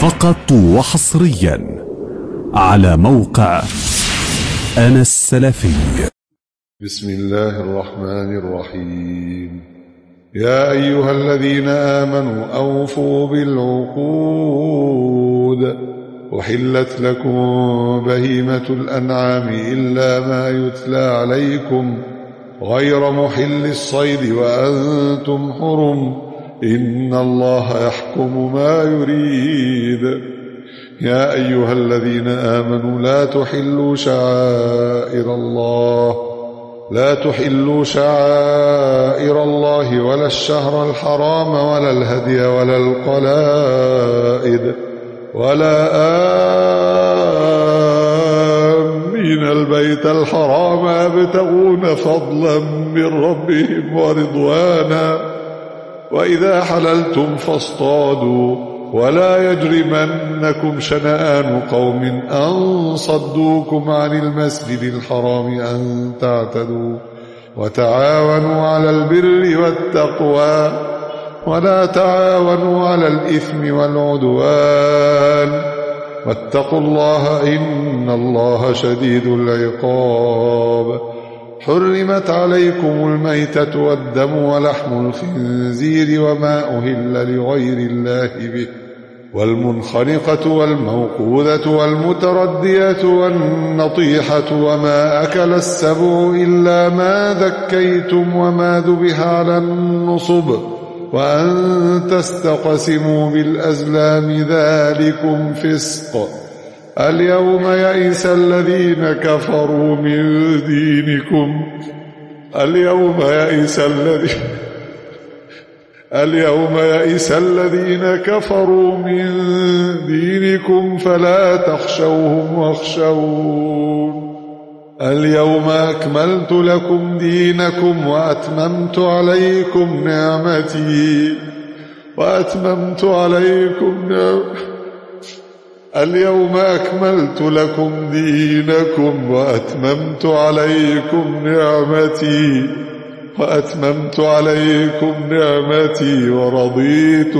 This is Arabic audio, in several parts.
فقط وحصريا على موقع أنا السلفي. بسم الله الرحمن الرحيم. يا أيها الذين آمنوا أوفوا بالعقود، أحلت لكم بهيمة الأنعام إلا ما يتلى عليكم غير محل الصيد وأنتم حرم، إن الله يحكم ما يريد. يا أيها الذين آمنوا لا تحلوا شعائر الله ولا الشهر الحرام ولا الهدي ولا القلائد ولا آمين البيت الحرام يبتغون فضلا من ربهم ورضوانا، وإذا حللتم فاصطادوا، ولا يجرمنكم شنآن قوم أن صدوكم عن المسجد الحرام أن تعتدوا، وتعاونوا على البر والتقوى ولا تعاونوا على الإثم والعدوان، واتقوا الله إن الله شديد العقاب. حرمت عليكم الميتة والدم ولحم الخنزير وما أهل لغير الله به، والمنخنقة والموقوذة والمتردية والنطيحة وما أكل السبع إلا ما ذكيتم وما ذبح على النصب، وأن تستقسموا بالأزلام ذلكم فسق. اليوم يئس الذين كفروا من دينكم اليوم يئس الذين كفروا من دينكم فلا تخشوهم واخشون. اليوم أكملت لكم دينكم وأتممت عليكم نعمتي اليوم أكملت لكم دينكم وأتممت عليكم نعمتي ورضيت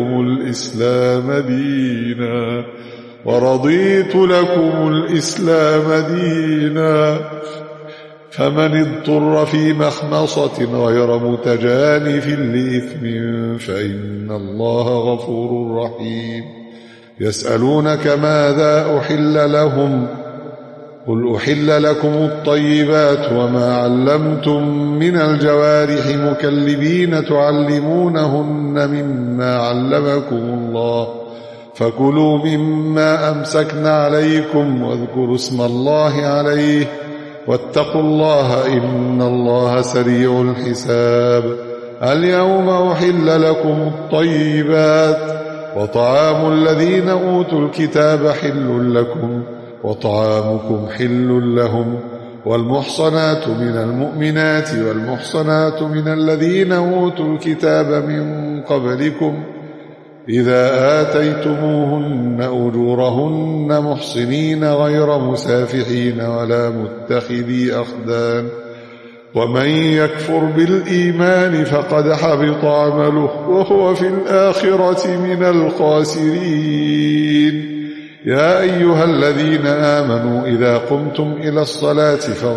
لكم الإسلام دينا. فمن اضطر في مخمصة غير متجانف لإثم فإن الله غفور رحيم. يسألونك ماذا أحل لهم، قل أحل لكم الطيبات وما علمتم من الجوارح مكلبين تعلمونهن مما علمكم الله، فكلوا مما أمسكنا عليكم واذكروا اسم الله عليه واتقوا الله إن الله سريع الحساب. اليوم أحل لكم الطيبات وطعام الذين أوتوا الكتاب حل لكم وطعامكم حل لهم، والمحصنات من المؤمنات والمحصنات من الذين أوتوا الكتاب من قبلكم إذا آتيتموهن أجورهن محصنين غير مسافحين ولا متخذي أخدان، ومن يكفر بالإيمان فقد حبط عمله وهو في الآخرة من الخاسرين. يا أيها الذين آمنوا إذا قمتم إلى الصلاة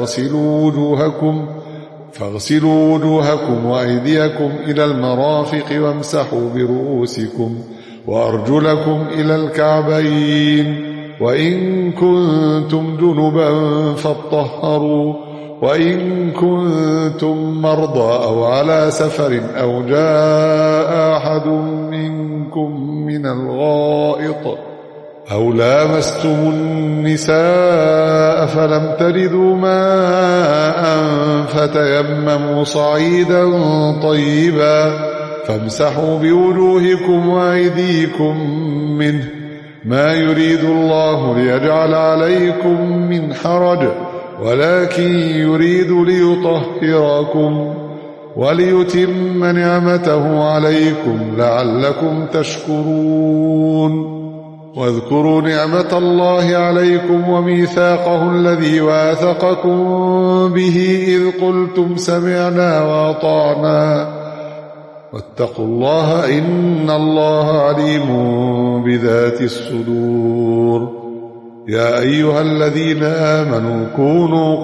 فاغسلوا وجوهكم وأيديكم إلى المرافق وامسحوا برؤوسكم وأرجلكم إلى الكعبين، وإن كنتم جنبا فاطهروا، وإن كنتم مرضى أو على سفر أو جاء أحد منكم من الغائط أو لامستم النساء فلم تجدوا ماء فتيمموا صعيدا طيبا فامسحوا بوجوهكم وأيديكم منه، ما يريد الله ليجعل عليكم من حرج ولكن يريد ليطهركم وليتم نعمته عليكم لعلكم تشكرون. واذكروا نعمة الله عليكم وميثاقه الذي واثقكم به إذ قلتم سمعنا وأطعنا واتقوا الله إن الله عليم بذات الصدور. يا أيها الذين آمنوا كونوا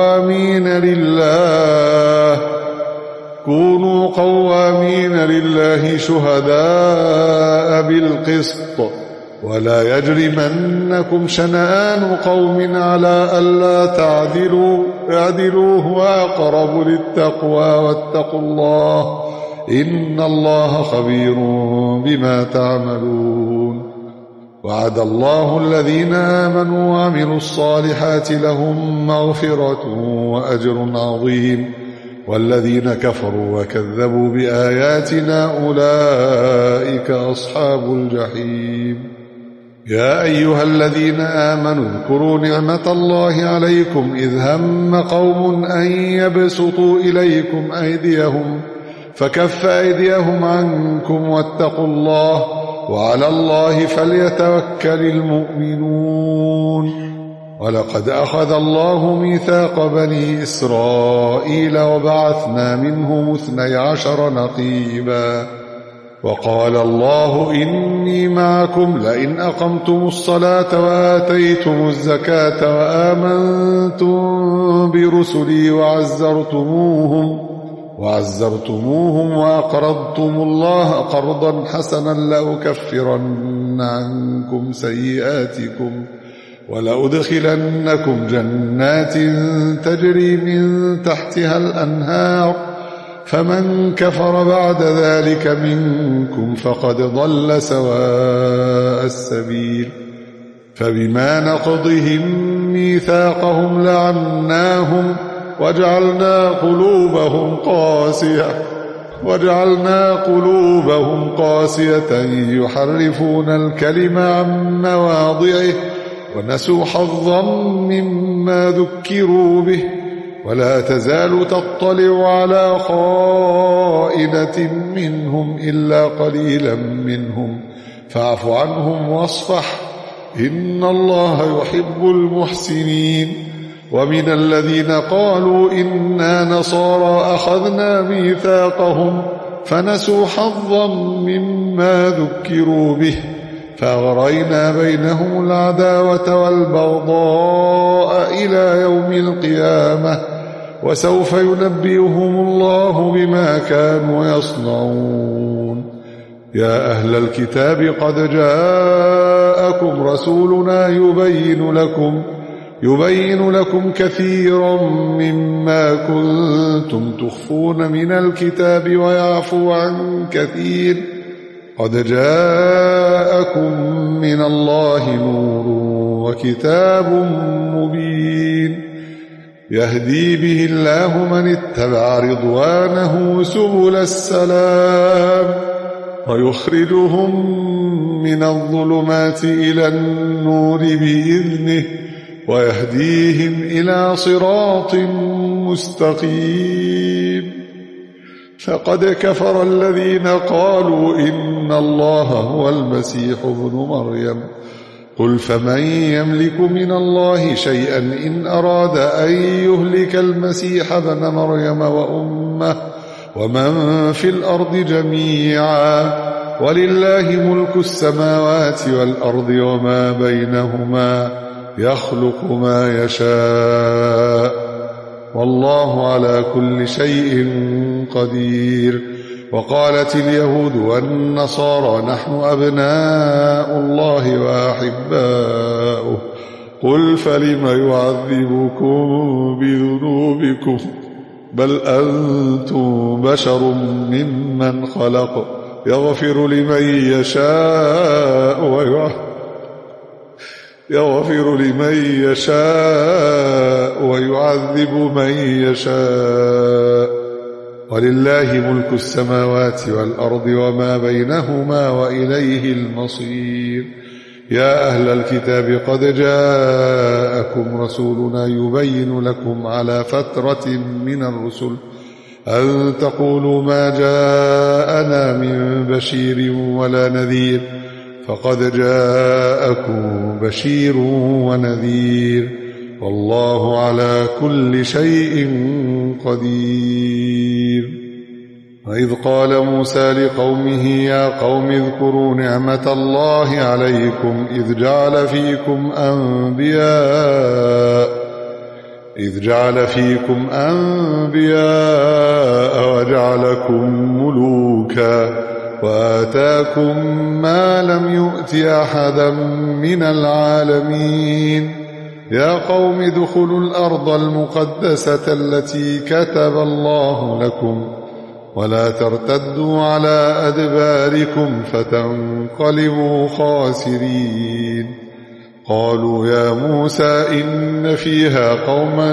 قوامين لله شهداء بالقسط، ولا يجرمنكم شنآن قوم على ألا تعدلوا، اعدلوا هو أقرب للتقوى، واتقوا الله إن الله خبير بما تعملون. وعد الله الذين آمنوا وعملوا الصالحات لهم مغفرة وأجر عظيم، والذين كفروا وكذبوا بآياتنا أولئك أصحاب الجحيم. يا أيها الذين آمنوا اذكروا نعمة الله عليكم إذ هم قوم أن يبسطوا إليكم أيديهم فكف أيديهم عنكم، واتقوا الله وعلى الله فليتوكل المؤمنون. ولقد أخذ الله ميثاق بني إسرائيل وبعثنا منهم 12 نقيبا، وقال الله إني معكم لئن أقمتم الصلاة وآتيتم الزكاة وآمنتم برسلي وعزرتموهم وأقرضتم الله قرضا حسنا لأكفرن عنكم سيئاتكم ولأدخلنكم جنات تجري من تحتها الأنهار، فمن كفر بعد ذلك منكم فقد ضل سواء السبيل. فبما نقضهم ميثاقهم لعناهم وجعلنا قلوبهم قاسية يحرفون الكلم عن مواضعه، ونسوا حظا مما ذكروا به، ولا تزال تطلع على خائنة منهم إلا قليلا منهم، فاعف عنهم واصفح إن الله يحب المحسنين. ومن الذين قالوا إنا نصارى أخذنا ميثاقهم فنسوا حظا مما ذكروا به، فأغرينا بينهم العداوة والبغضاء إلى يوم القيامة، وسوف ينبئهم الله بما كانوا يصنعون. يا أهل الكتاب قد جاءكم رسولنا يبين لكم كثيرا مما كنتم تخفون من الكتاب ويعفو عن كثير. قد جاءكم من الله نور وكتاب مبين يهدي به الله من اتبع رضوانه سبل السلام، ويخرجهم من الظلمات إلى النور بإذنه، ويهديهم إلى صراط مستقيم. فقد كفر الذين قالوا إن الله هو المسيح ابن مريم، قل فمن يملك من الله شيئا إن أراد أن يهلك المسيح ابن مريم وأمه ومن في الأرض جميعا، ولله ملك السماوات والأرض وما بينهما، يخلق ما يشاء، والله على كل شيء قدير. وقالت اليهود والنصارى نحن أبناء الله وأحباؤه، قل فلم يعذبكم بذنوبكم، بل أنتم بشر ممن خلق، يغفر لمن يشاء ويعذب من يشاء، ولله ملك السماوات والأرض وما بينهما وإليه المصير. يا أهل الكتاب قد جاءكم رسولنا يبين لكم على فترة من الرسل أن تقولوا ما جاءنا من بشير ولا نذير، فقد جاءكم بشير ونذير، والله على كل شيء قدير. وإذ قال موسى لقومه يا قوم اذكروا نعمة الله عليكم إذ جعل فيكم أنبياء وجعلكم ملوكا وآتاكم ما لم يؤت أحدا من العالمين يا قوم ادخلوا الأرض المقدسة التي كتب الله لكم ولا ترتدوا على أدباركم فتنقلبوا خاسرين قالوا يا موسى إن فيها قوما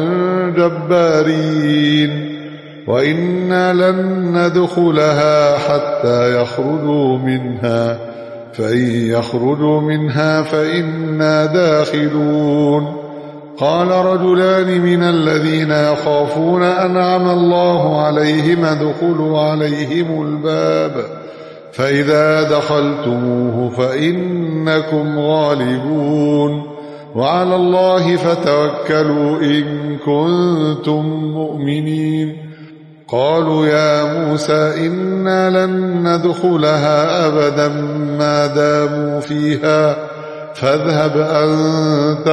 جبارين وإنا لن ندخلها حتى يخرجوا منها فإن يخرجوا منها فإنا داخلون قال رجلان من الذين يخافون أنعم الله عليهم ادخلوا عليهم الباب فإذا دخلتموه فإنكم غالبون وعلى الله فتوكلوا إن كنتم مؤمنين قالوا يا موسى إنا لن ندخلها أبدا ما داموا فيها فاذهب أنت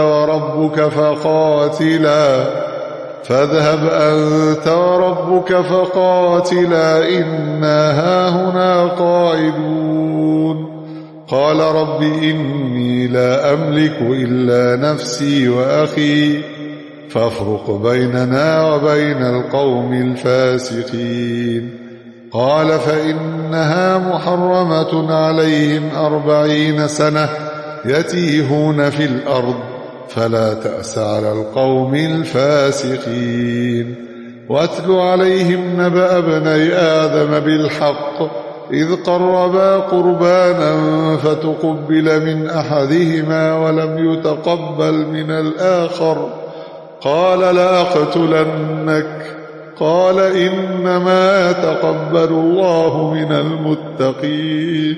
وربك فقاتلا إنا هاهنا قاعدون قال رب إني لا أملك إلا نفسي وأخي فافرق بيننا وبين القوم الفاسقين قال فإنها محرمة عليهم 40 سنة يتيهون في الأرض فلا تأس على القوم الفاسقين واتل عليهم نبأ ابني آدم بالحق إذ قربا قربانا فتقبل من أحدهما ولم يتقبل من الآخر قال لأقتلنك قال إنما يتقبل الله من المتقين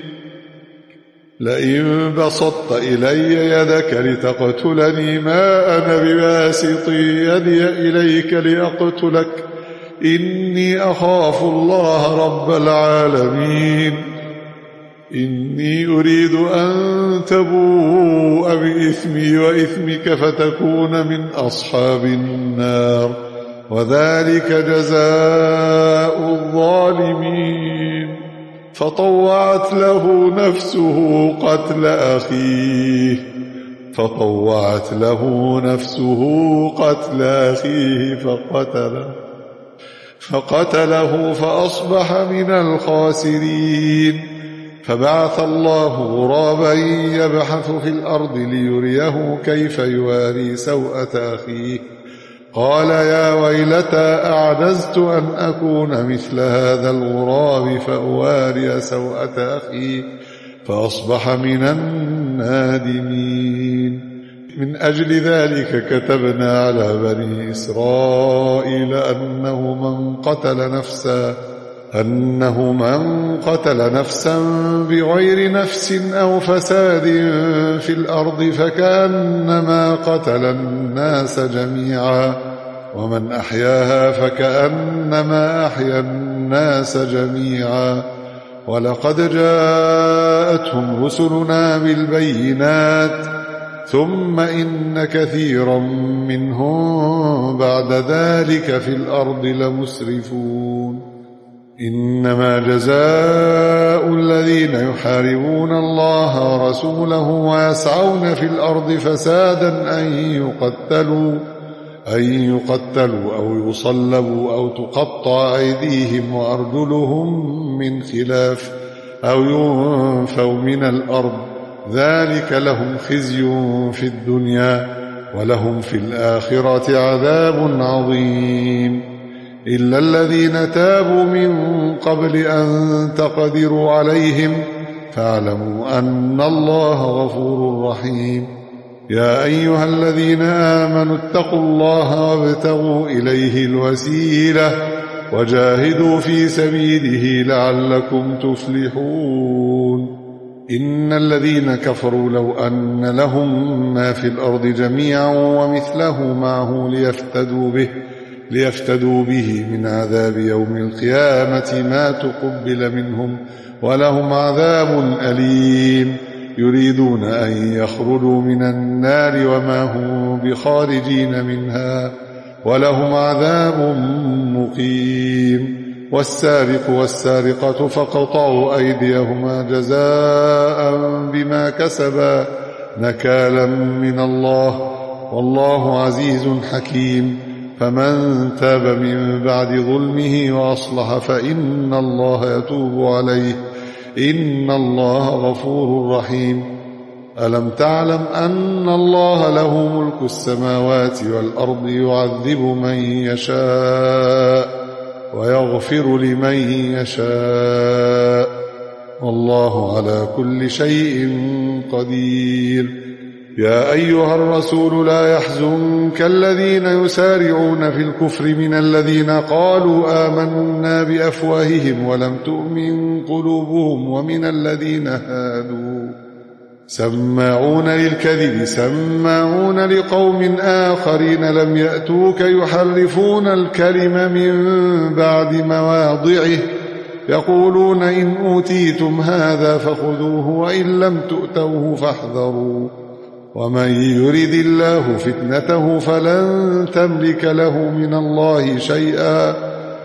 لئن بسطت إلي يدك لتقتلني ما أنا بباسط يدي إليك لأقتلك إني أخاف الله رب العالمين إني أريد أن تبوء بإثمي وإثمك فتكون من أصحاب النار وذلك جزاء الظالمين فطوعت له نفسه قتل أخيه فقتله فأصبح من الخاسرين فبعث الله غرابا يبحث في الأرض ليريه كيف يواري سوءة أخيه قال يا ويلتى أعجزت أن أكون مثل هذا الغراب فأواري سوءة أخي فأصبح من النادمين من أجل ذلك كتبنا على بني إسرائيل أنه من قتل نفسا بغير نفس أو فساد في الأرض فكأنما قتل الناس جميعا ومن أحياها فكأنما أحيا الناس جميعا ولقد جاءتهم رسلنا بالبينات ثم إن كثيرا منهم بعد ذلك في الأرض لمسرفون إنما جزاء الذين يحاربون الله ورسوله ويسعون في الأرض فسادا أن يقتلوا أو يصلبوا أو تقطع أيديهم وأرجلهم من خلاف أو ينفوا من الأرض ذلك لهم خزي في الدنيا ولهم في الآخرة عذاب عظيم إلا الذين تابوا من قبل أن تقدروا عليهم فاعلموا أن الله غفور رحيم يا أيها الذين آمنوا اتقوا الله وابتغوا إليه الوسيلة وجاهدوا في سبيله لعلكم تفلحون إن الذين كفروا لو أن ليفتدوا به من عذاب يوم القيامة ما تقبل منهم ولهم عذاب أليم يريدون أن يخرجوا من النار وما هم بخارجين منها ولهم عذاب مقيم والسارق والسارقة فاقطعوا أيديهما جزاء بما كسبا نكالا من الله والله عزيز حكيم فمن تاب من بعد ظلمه وأصلح فإن الله يتوب عليه إن الله غفور رحيم ألم تعلم أن الله له ملك السماوات والأرض يعذب من يشاء ويغفر لمن يشاء والله على كل شيء قدير يا أيها الرسول لا يحزنك الذين يسارعون في الكفر من الذين قالوا آمنا بأفواههم ولم تؤمن قلوبهم ومن الذين هادوا سماعون للكذب سماعون لقوم آخرين لم يأتوك يحرفون الكلم من بعد مواضعه يقولون إن أوتيتم هذا فخذوه وإن لم تؤتوه فاحذروا ومن يرد الله فتنته فلن تملك له من الله شيئا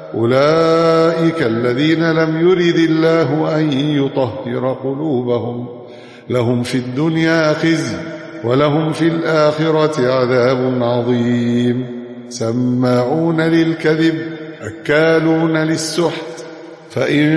أولئك الذين لم يرد الله أن يطهر قلوبهم لهم في الدنيا خزي ولهم في الآخرة عذاب عظيم سماعون للكذب أكالون للسحت فإن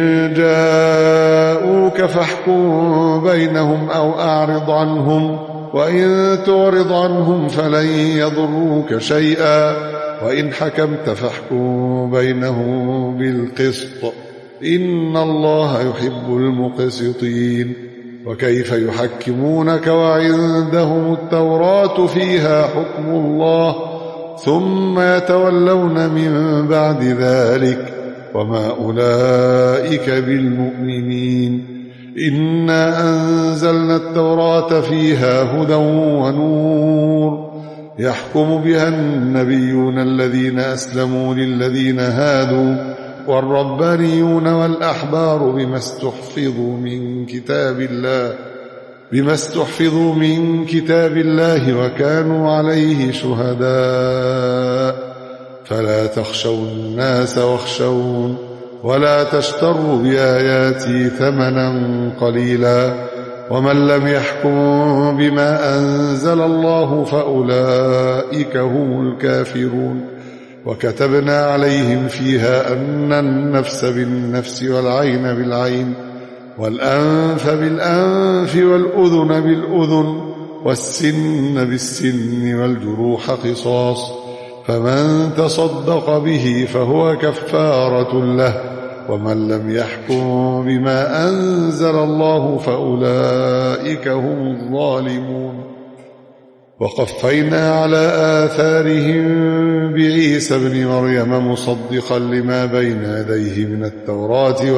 جاءوك فاحكم بينهم أو أعرض عنهم وإن تعرض عنهم فلن يضروك شيئا وإن حكمت فاحكم بينهم بالقسط إن الله يحب المقسطين وكيف يحكمونك وعندهم التوراة فيها حكم الله ثم يتولون من بعد ذلك وما أولئك بالمؤمنين إنا أنزلنا التوراة فيها هدى ونور يحكم بها النبيون الذين أسلموا للذين هادوا والربانيون والأحبار بما استحفظوا من كتاب الله وكانوا عليه شهداء فلا تخشوا الناس واخشون ولا تشتروا بآياتي ثمنا قليلا ومن لم يحكم بما أنزل الله فأولئك هم الكافرون وكتبنا عليهم فيها أن النفس بالنفس والعين بالعين والأنف بالأنف والأذن بالأذن والسن بالسن والجروح قصاص فمن تصدق به فهو كفارة له ومن لم يحكم بما أنزل الله فأولئك هم الظالمون وقفينا على آثارهم بعيسى ابن مريم مصدقا لما بين يديه من التوراة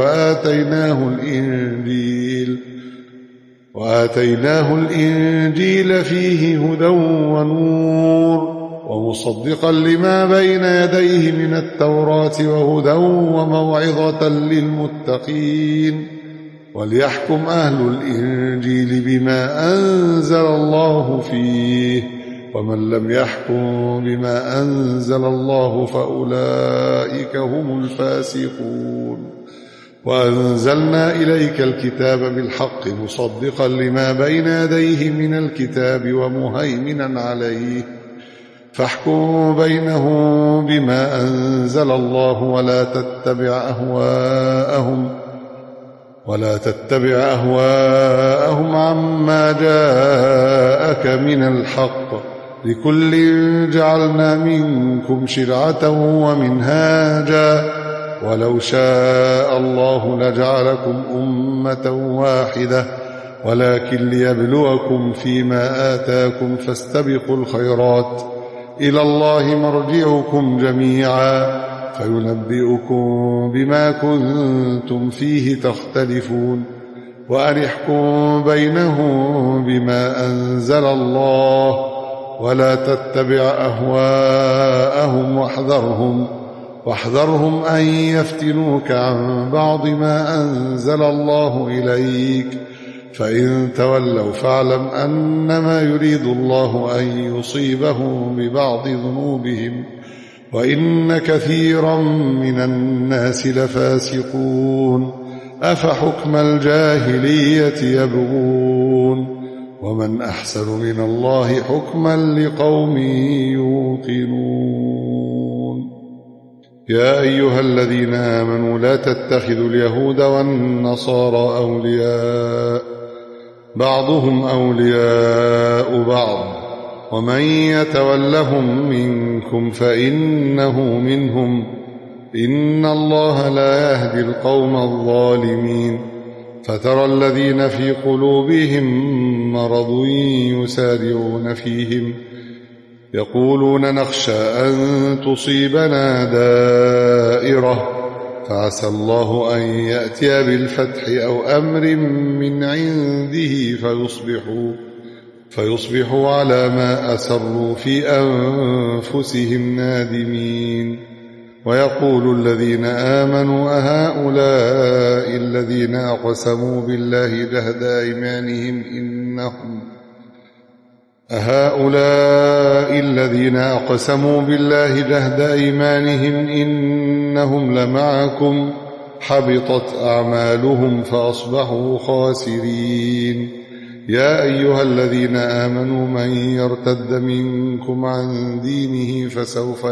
وآتيناه الإنجيل فيه هدى ونور ومصدقا لما بين يديه من التوراة وهدى وموعظة للمتقين وليحكم أهل الإنجيل بما أنزل الله فيه ومن لم يحكم بما أنزل الله فأولئك هم الفاسقون وأنزلنا إليك الكتاب بالحق مصدقا لما بين يديه من الكتاب ومهيمنا عليه فاحكم بينهم بما أنزل الله ولا تتبع أهواءهم عما جاءك من الحق لكل جعلنا منكم شرعة ومنهاجا ولو شاء الله لجعلكم أمة واحدة ولكن ليبلوكم فيما آتاكم فاستبقوا الخيرات إلى الله مرجعكم جميعا فينبئكم بما كنتم فيه تختلفون وأن احكم بينهم بما أنزل الله ولا تتبع أهواءهم واحذرهم أن يفتنوك عن بعض ما أنزل الله إليك، فإن تولوا فاعلم أنما يريد الله أن يصيبهم ببعض ذنوبهم وإن كثيرا من الناس لفاسقون. أفحكم الجاهلية يبغون ومن أحسن من الله حكما لقوم يوقنون. يا أيها الذين آمنوا لا تتخذوا اليهود والنصارى أولياء بعضهم أولياء بعض ومن يتولهم منكم فإنه منهم إن الله لا يهدي القوم الظالمين. فترى الذين في قلوبهم مرض يسارعون فيهم يقولون نخشى أن تصيبنا دائرة فعسى الله أن يأتي بالفتح أو أمر من عنده فيصبحوا على ما أسروا في أنفسهم نادمين. ويقول الذين آمنوا أهؤلاء الذين أقسموا بالله جهد أيمانهم إنهم لمعكم حبطت أعمالهم فأصبحوا خاسرين. يا أيها الذين آمنوا من يرتد منكم عن دينه فسوف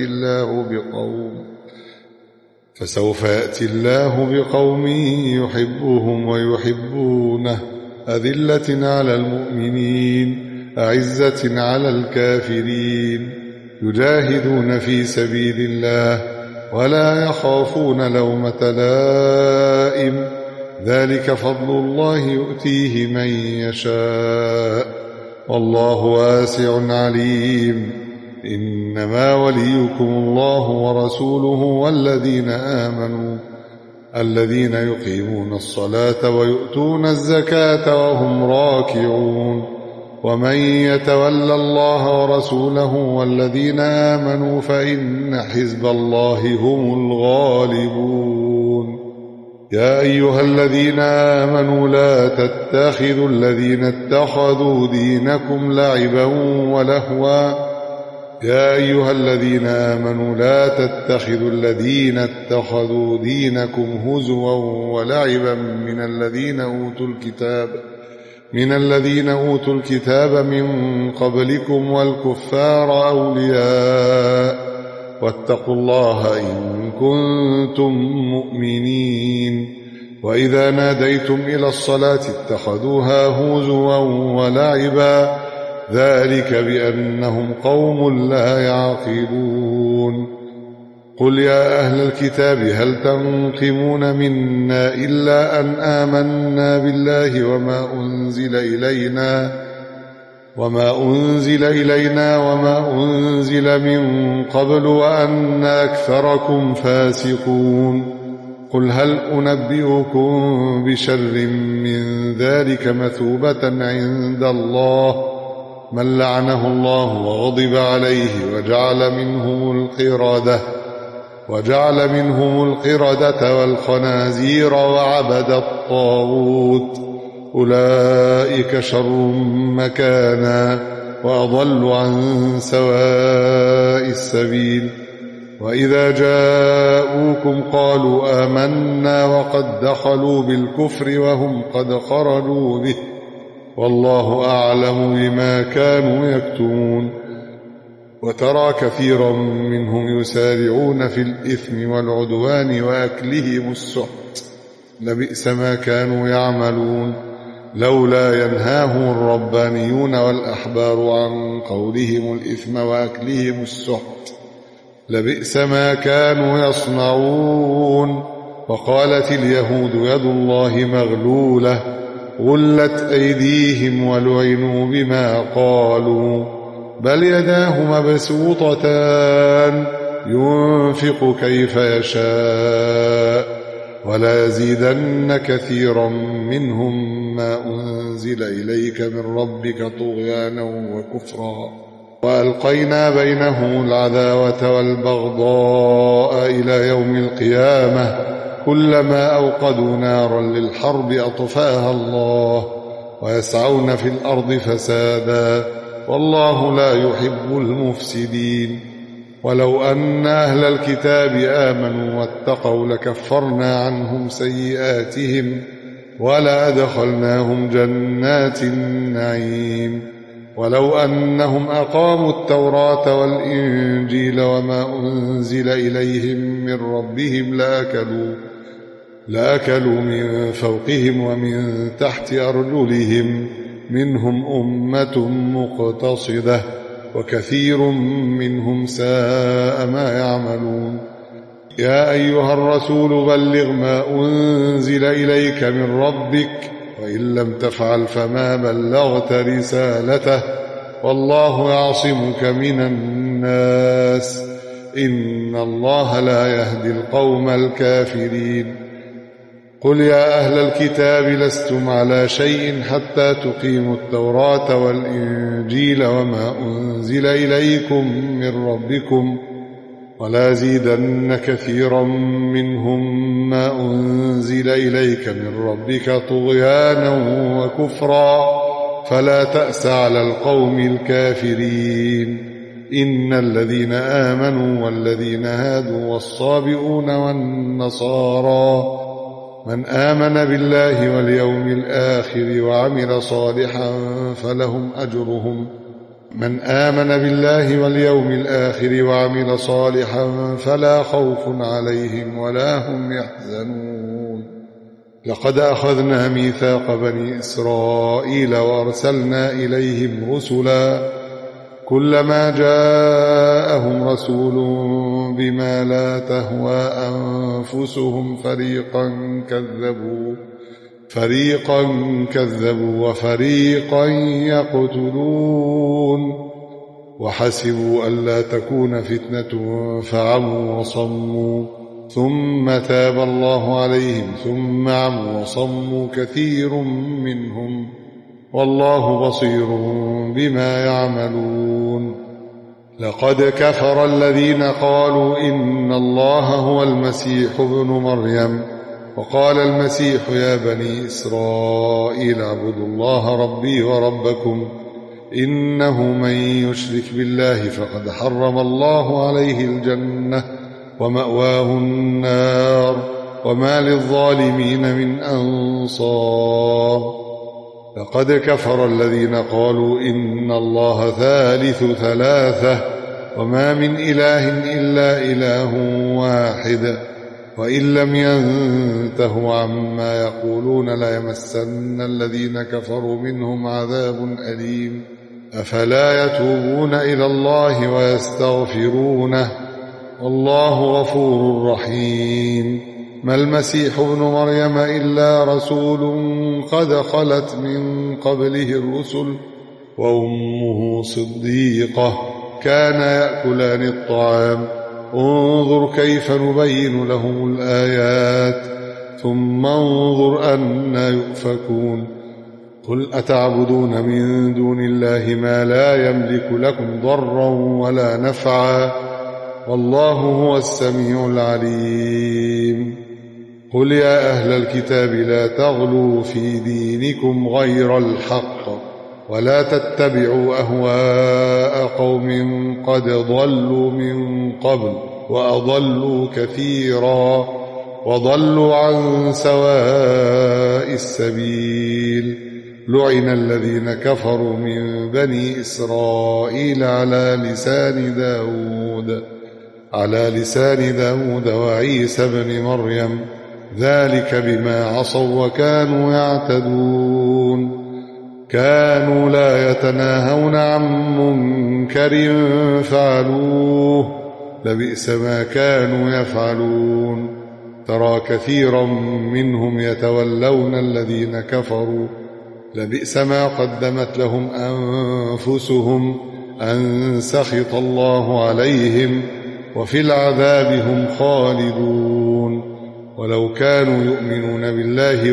يأتي الله بقوم يحبهم ويحبونه أذلة على المؤمنين أعزة على الكافرين يجاهدون في سبيل الله ولا يخافون لومة لائم ذلك فضل الله يؤتيه من يشاء والله واسع عليم. إنما وليكم الله ورسوله والذين آمنوا الذين يقيمون الصلاة ويؤتون الزكاة وهم راكعون. ومن يتول الله ورسوله والذين آمنوا فإن حزب الله هم الغالبون. يا أيها الذين آمنوا لا تتخذوا الذين اتخذوا دينكم هزوا ولعبا من الذين أوتوا الكتاب من قبلكم والكفار أولياء واتقوا الله إن كنتم مؤمنين. وإذا ناديتم إلى الصلاة اتخذوها هزوا ولعبا ذلك بأنهم قوم لا يعقلون. قل يا أهل الكتاب هل تنقمون منا إلا أن آمنا بالله وما أنزل إلينا وما أنزل من قبل وأن أكثركم فاسقون. قل هل أنبئكم بشر من ذلك مثوبة عند الله من لعنه الله وغضب عليه وجعل منهم القردة والخنازير وعبد الطاغوت أولئك شر مكانا وأضل عن سواء السبيل. وإذا جاءوكم قالوا آمنا وقد دخلوا بالكفر وهم قد خرجوا به والله أعلم بما كانوا يكتمون. وترى كثيرا منهم يسارعون في الإثم والعدوان وأكلهم السحت لبئس ما كانوا يعملون. لولا ينهاهم الربانيون والأحبار عن قولهم الإثم وأكلهم السحت لبئس ما كانوا يصنعون. وقالت اليهود يد الله مغلولة غلت أيديهم ولعنوا بما قالوا بل يداه مبسوطتان ينفق كيف يشاء ولا يزيدن كثيرا منهم ما أنزل إليك من ربك طغيانا وكفرا وألقينا بينهم العداوة والبغضاء إلى يوم القيامة كلما أوقدوا نارا للحرب أطفاها الله ويسعون في الأرض فسادا والله لا يحب المفسدين. ولو أن أهل الكتاب آمنوا واتقوا لكفرنا عنهم سيئاتهم ولأدخلناهم جنات النعيم. ولو أنهم أقاموا التوراة والإنجيل وما أنزل إليهم من ربهم لأكلوا من فوقهم ومن تحت أرجلهم منهم أمة مقتصدة وكثير منهم ساء ما يعملون. يا أيها الرسول بلغ ما أنزل إليك من ربك وإن لم تفعل فما بلغت رسالته والله يعصمك من الناس إن الله لا يهدي القوم الكافرين. قل يا أهل الكتاب لستم على شيء حتى تقيموا التوراة والإنجيل وما أنزل إليكم من ربكم ولا زيدن كثيرا منهم ما أنزل إليك من ربك طغيانا وكفرا فلا تأس على القوم الكافرين. إن الذين آمنوا والذين هادوا والصابئون والنصارى من آمن بالله واليوم الآخر وعمل صالحا فلهم أجرهم فلا خوف عليهم ولا هم يحزنون. لقد أخذنا ميثاق بني إسرائيل وأرسلنا إليهم رسلا كلما جاءهم رسول بما لا تهوى أنفسهم فريقا كذبوا وفريقا يقتلون وحسبوا ألا تكون فتنة فعموا وصموا ثم تاب الله عليهم ثم عموا وصموا كثير منهم والله بصير بما يعملون. لقد كفر الذين قالوا إن الله هو المسيح ابن مريم وقال المسيح يا بني إسرائيل اعبدوا الله ربي وربكم إنه من يشرك بالله فقد حرم الله عليه الجنة ومأواه النار وما للظالمين من أنصار. لقد كفر الذين قالوا إن الله ثالث ثلاثة وما من إله إلا إله واحد وإن لم ينتهوا عما يقولون ليمسن الذين كفروا منهم عذاب أليم. أفلا يتوبون إلى الله ويستغفرونه والله غفور رحيم. ما المسيح ابن مريم إلا رسول قد خلت من قبله الرسل وأمه صديقة كان يأكلان الطعام انظر كيف نبين لهم الآيات ثم انظر أنى يؤفكون. قل أتعبدون من دون الله ما لا يملك لكم ضرا ولا نفعا والله هو السميع العليم. قل يا أهل الكتاب لا تغلوا في دينكم غير الحق ولا تتبعوا أهواء قوم قد ضلوا من قبل وأضلوا كثيرا وضلوا عن سواء السبيل. لعن الذين كفروا من بني إسرائيل على لسان داود وعيسى بن مريم ذلك بما عصوا وكانوا يعتدون. كانوا لا يتناهون عن منكر فعلوه لبئس ما كانوا يفعلون. ترى كثيرا منهم يتولون الذين كفروا لبئس ما قدمت لهم أنفسهم أن سخط الله عليهم وفي العذاب هم خالدون. ولو كانوا يؤمنون بالله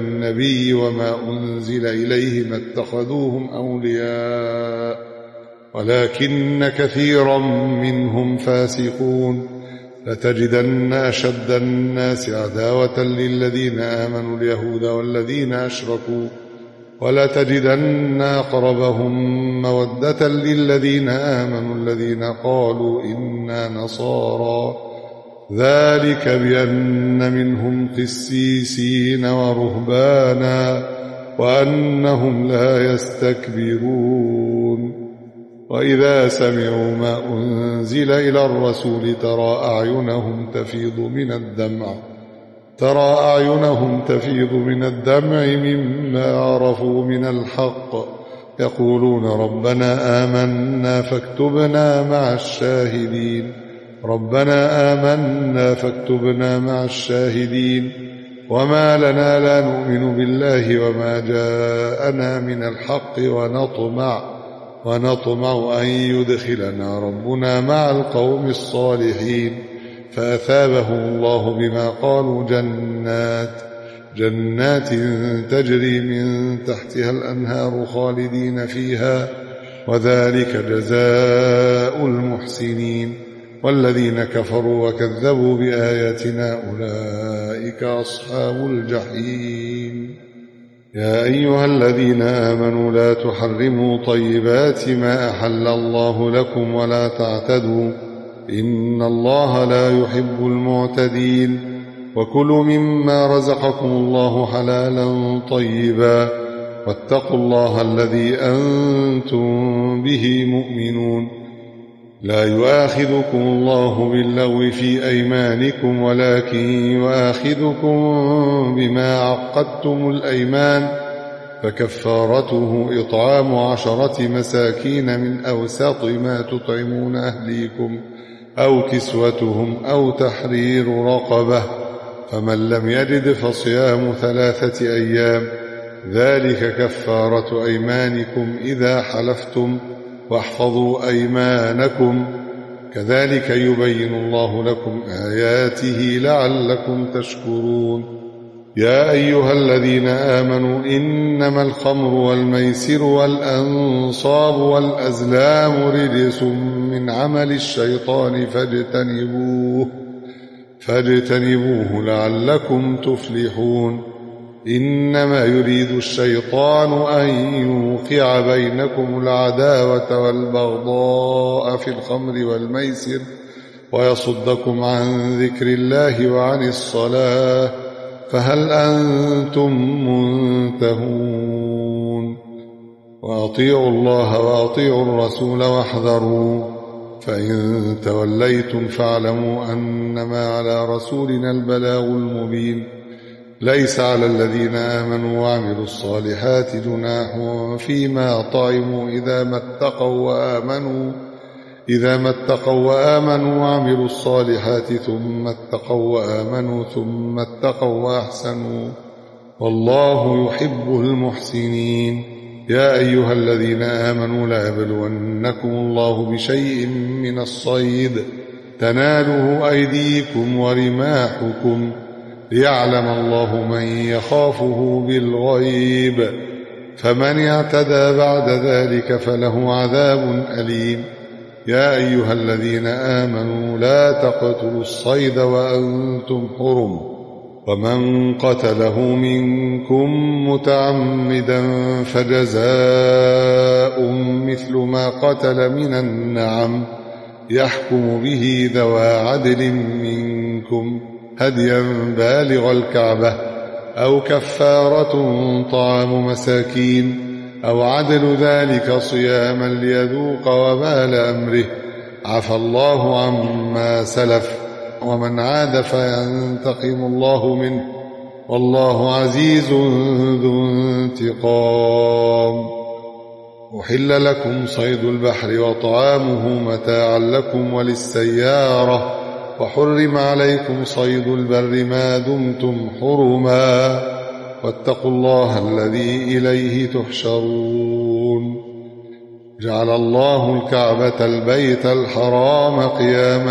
والنبي وما أنزل إليه ما اتخذوهم أولياء ولكن كثيرا منهم فاسقون. لتجدن أشد الناس عداوة للذين آمنوا اليهود والذين أشركوا، ولتجدن أقربهم مودة للذين آمنوا الذين قالوا إنا نصارى، ذلك بأن منهم قسيسين ورهبانا وأنهم لا يستكبرون. وإذا سمعوا ما أنزل إلى الرسول ترى أعينهم تفيض من الدمع مما عرفوا من الحق، يقولون ربنا آمنا فاكتبنا مع الشاهدين. وما لنا لا نؤمن بالله وما جاءنا من الحق ونطمع أن يدخلنا ربنا مع القوم الصالحين. فأثابهم الله بما قالوا جنات تجري من تحتها الأنهار خالدين فيها، وذلك جزاء المحسنين. والذين كفروا وكذبوا بآياتنا أولئك أصحاب الجحيم. يا أيها الذين آمنوا لا تحرموا طيبات ما أحل الله لكم ولا تعتدوا، إن الله لا يحب المعتدين. وكلوا مما رزقكم الله حلالا طيبا، واتقوا الله الذي أنتم به مؤمنون. لا يؤاخذكم الله باللغو في أيمانكم، ولكن يؤاخذكم بما عقدتم الأيمان، فكفارته إطعام 10 مساكين من أوسط ما تطعمون أهليكم أو كسوتهم أو تحرير رقبة، فمن لم يجد فصيام 3 أيام، ذلك كفارة أيمانكم إذا حلفتم، واحفظوا أيمانكم، كذلك يبين الله لكم آياته لعلكم تشكرون. يا أيها الذين آمنوا إنما الخمر والميسر والأنصاب والأزلام رجس من عمل الشيطان فاجتنبوه لعلكم تفلحون. إنما يريد الشيطان أن يوقع بينكم العداوة والبغضاء في الخمر والميسر ويصدكم عن ذكر الله وعن الصلاة، فهل أنتم منتهون؟ وأطيعوا الله وأطيعوا الرسول واحذروا، فإن توليتم فاعلموا أنما على رسولنا البلاغ المبين. ليس على الذين آمنوا وعملوا الصالحات جناح فيما طعموا إذا ما اتقوا وآمنوا وعملوا الصالحات ثم اتقوا وأحسنوا، والله يحب المحسنين. يا أيها الذين آمنوا لا يبلونكم الله بشيء من الصيد تناله أيديكم ورماحكم، ليعلم الله من يخافه بالغيب، فمن اعتدى بعد ذلك فله عذاب أليم. يا أيها الذين آمنوا لا تقتلوا الصيد وأنتم حرم، ومن قتله منكم متعمدا فجزاء مثل ما قتل من النعم، يحكم به ذوى عدل منكم هديا بالغ الكعبة، أو كفارة طعام مساكين، أو عدل ذلك صياما ليذوق وبال أمره، عفى الله عما سلف، ومن عاد فينتقم الله منه، والله عزيز ذو انتقام. أحل لكم صيد البحر وطعامه متاعا لكم وللسيارة، وحرم عليكم صيد البر ما دمتم حرما، واتقوا الله الذي إليه تحشرون. جعل الله الكعبة البيت الحرام قياما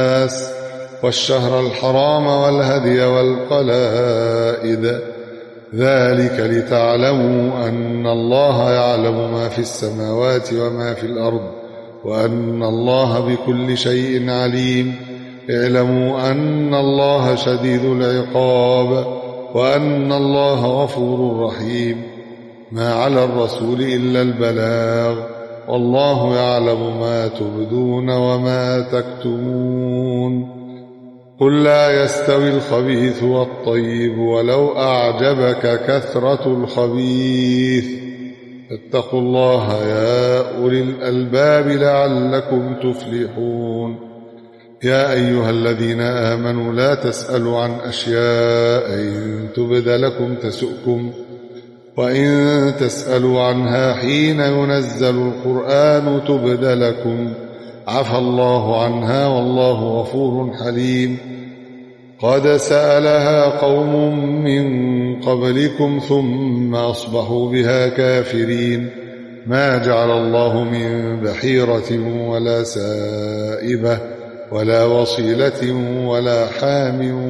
للناس والشهر الحرام والهدي والقلائد، ذلك لتعلموا أن الله يعلم ما في السماوات وما في الأرض وأن الله بكل شيء عليم. اعلموا أن الله شديد العقاب وأن الله غفور رحيم. ما على الرسول إلا البلاغ والله يعلم ما تبدون وما تكتمون. قل لا يستوي الخبيث والطيب ولو أعجبك كثرة الخبيث. فاتقوا الله يا أولي الألباب لعلكم تفلحون. يا أيها الذين آمنوا لا تسألوا عن أشياء إن تبد لكم تسؤكم وإن تسألوا عنها حين ينزل القرآن تبد لكم عفى الله عنها والله غفور حليم. قد سألها قوم من قبلكم ثم أصبحوا بها كافرين. ما جعل الله من بحيرة ولا سائبة ولا وصيلة ولا حام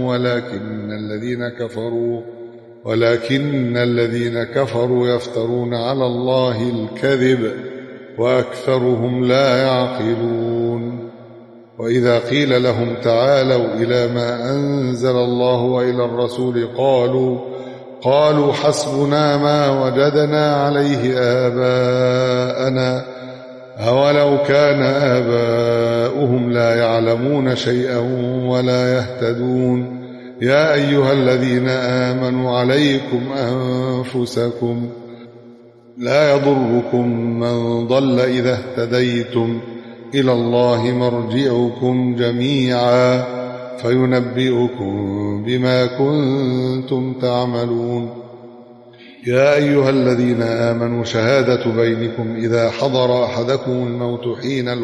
ولكن الذين كفروا يفترون على الله الكذب وأكثرهم لا يعقلون. وإذا قيل لهم تعالوا إلى ما أنزل الله وإلى الرسول قالوا حسبنا ما وجدنا عليه آباءنا أولو كان آباؤهم لا يعلمون شيئا ولا يهتدون. يا أيها الذين آمنوا عليكم أنفسكم لا يضركم من ضل إذا اهتديتم إلى الله مرجعكم جميعا فينبئكم بما كنتم تعملون. يا أيها الذين آمنوا شهادة بينكم إذا حضر أحدكم الموت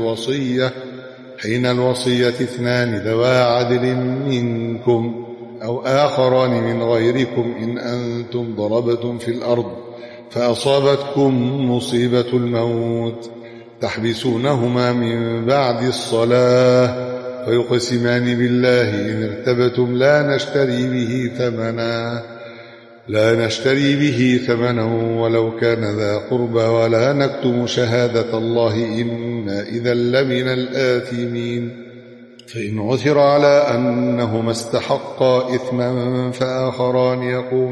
حين الوصية 2 ذوى عدل منكم أو آخران من غيركم إن أنتم ضربتم في الأرض فأصابتكم مصيبة الموت تحبسونهما من بعد الصلاة فيقسمان بالله إن ارتبتم لا نشتري به ثمنا ولو كان ذا قربى ولا نكتم شهادة الله إنا إذا لمن الآثمين. فإن عثر على أنهما استحقا إثما فآخران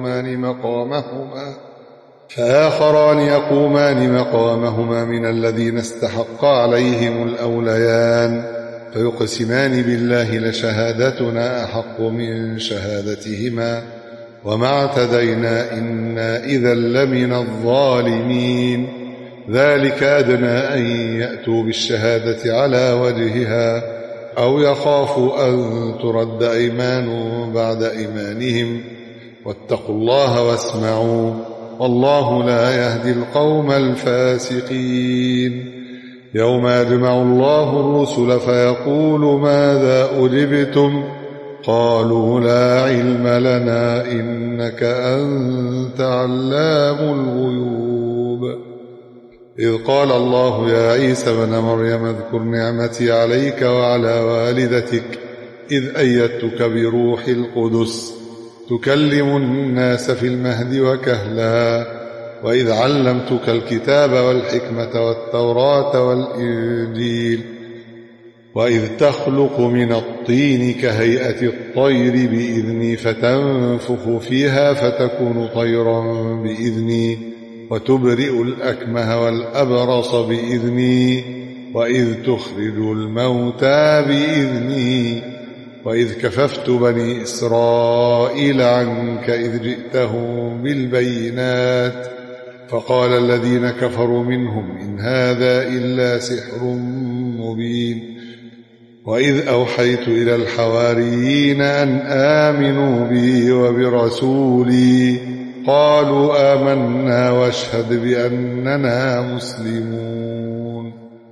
يقومان مقامهما من الذين استحق عليهم الأوليان فيقسمان بالله لشهادتنا أحق من شهادتهما وما اعتدينا إنا إذا لمن الظالمين. ذلك أدنى أن يأتوا بالشهادة على وجهها أو يخافوا أن ترد أيمان بعد أيمانهم واتقوا الله واسمعوا والله لا يهدي القوم الفاسقين. يوم يجمع الله الرسل فيقول ماذا أجبتم قالوا لا علم لنا إنك أنت علام الغيوب. إذ قال الله يا عيسى ابن مريم اذكر نعمتي عليك وعلى والدتك إذ أيدتك بروح القدس تكلم الناس في المهد وكهلا وإذ علمتك الكتاب والحكمة والتوراة والإنجيل وإذ تخلق من الطين كهيئة الطير بإذني فتنفخ فيها فتكون طيرا بإذني وتبرئ الأكمه والأبرص بإذني وإذ تخرج الموتى بإذني وإذ كففت بني إسرائيل عنك إذ جئتهم بالبينات فقال الذين كفروا منهم إن هذا إلا سحر مبين. وإذ أوحيت إلى الحواريين أن آمنوا بي وبرسولي قالوا آمنا واشهد بأننا مسلمون.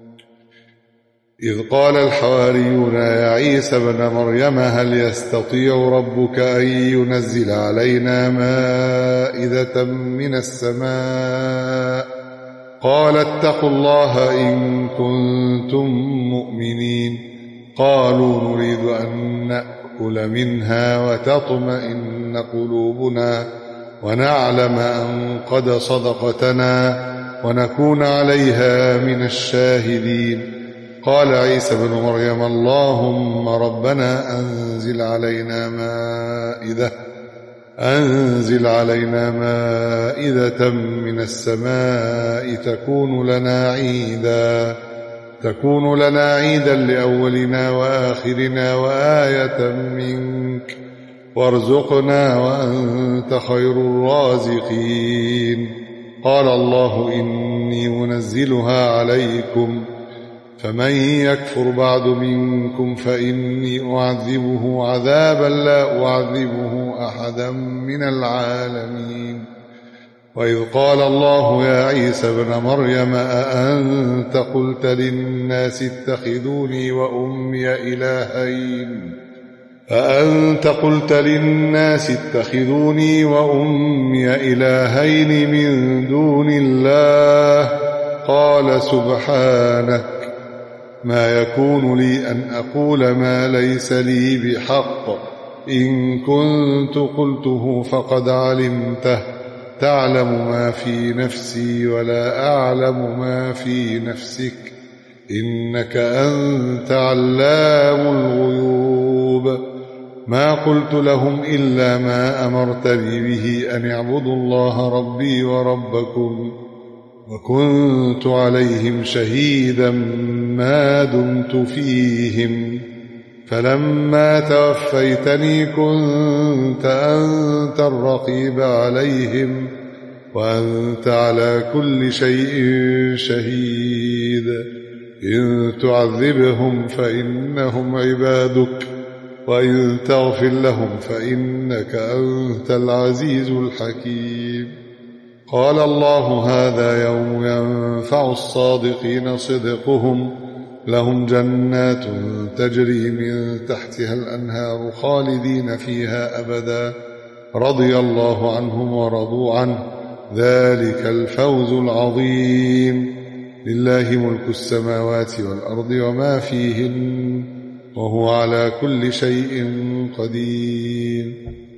إذ قال الحواريون يا عيسى ابن مريم هل يستطيع ربك أن ينزل علينا مائدة من السماء قال اتقوا الله إن كنتم مؤمنين. قالوا نريد أن نأكل منها وتطمئن قلوبنا ونعلم أن قد صدقتنا ونكون عليها من الشاهدين. قال عيسى بن مريم اللهم ربنا أنزل علينا مائدة من السماء تكون لنا عيدا لأولنا وآخرنا وآية منك وارزقنا وأنت خير الرازقين. قال الله إني منزلها عليكم فمن يكفر بعد منكم فإني أعذبه عذابا لا أعذبه أحدا من العالمين. وإذ قال الله يا عيسى ابن مريم أأنت قلت للناس اتخذوني وأمي إلهين من دون الله؟ قال سبحانك ما يكون لي أن أقول ما ليس لي بحق، إن كنت قلته فقد علمته، تعلم ما في نفسي ولا أعلم ما في نفسك، إنك أنت علام الغيوب. ما قلت لهم إلا ما أمرتني به أن اعبدوا الله ربي وربكم، وكنت عليهم شهيدا ما دمت فيهم، فلما توفيتني كنت أنت الرقيب عليهم وأنت على كل شيء شهيد. إن تعذبهم فإنهم عبادك وإن تغفر لهم فإنك أنت العزيز الحكيم. قال الله هذا يوم ينفع الصادقين صدقهم، لهم جنات تجري من تحتها الأنهار خالدين فيها أبدا، رضي الله عنهم ورضوا عنه، ذلك الفوز العظيم. لله ملك السماوات والأرض وما فيهن وهو على كل شيء قدير.